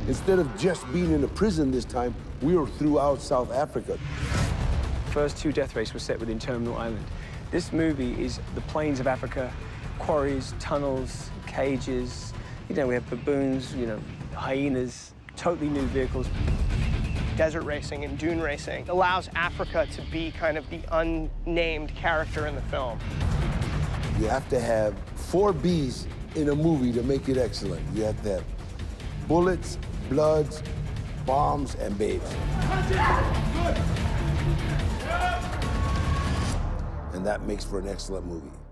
Instead of just being in a prison this time, we were throughout South Africa. First two death races were set within Terminal Island. This movie is the plains of Africa, quarries, tunnels, cages. You know, we have baboons, you know, hyenas, totally new vehicles. Desert racing and dune racing allows Africa to be kind of the unnamed character in the film. You have to have 4 Bs in a movie to make it excellent. You have to have bullets, bloods, bombs, and babes. And that makes for an excellent movie.